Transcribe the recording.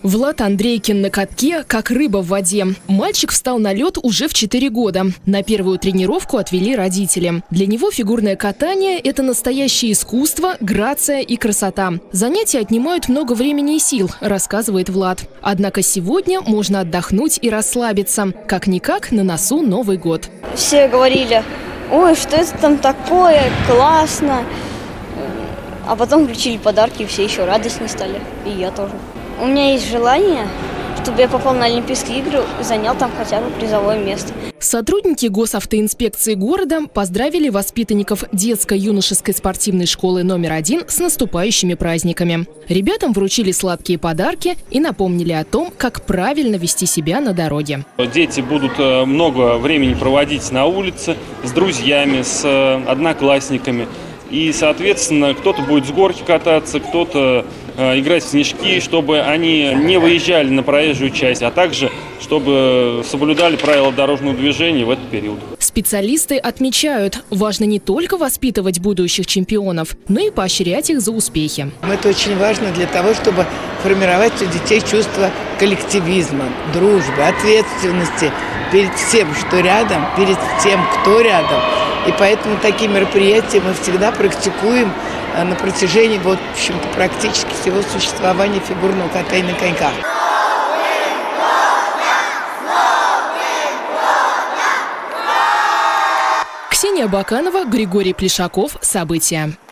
Влад Андрейкин на катке, как рыба в воде. Мальчик встал на лед уже в 4 года. На первую тренировку отвели родители. Для него фигурное катание – это настоящее искусство, грация и красота. Занятия отнимают много времени и сил, рассказывает Влад. Однако сегодня можно отдохнуть и расслабиться. Как-никак на носу Новый год. Все говорили: ой, что это там такое, классно. А потом включили подарки, и все еще радостнее стали. И я тоже. У меня есть желание, чтобы я попал на Олимпийские игры и занял там хотя бы призовое место. Сотрудники госавтоинспекции города поздравили воспитанников детско-юношеской спортивной школы номер 1 с наступающими праздниками. Ребятам вручили сладкие подарки и напомнили о том, как правильно вести себя на дороге. Дети будут много времени проводить на улице с друзьями, с одноклассниками. И, соответственно, кто-то будет с горки кататься, кто-то играть в снежки, чтобы они не выезжали на проезжую часть, а также чтобы соблюдали правила дорожного движения в этот период. Специалисты отмечают, важно не только воспитывать будущих чемпионов, но и поощрять их за успехи. Это очень важно для того, чтобы формировать у детей чувство коллективизма, дружбы, ответственности перед всем, что рядом, перед тем, кто рядом. И поэтому такие мероприятия мы всегда практикуем на протяжении, в общем-то, практически всего существования фигурного катания на коньках. Ксения Баканова, Григорий Плешаков. События.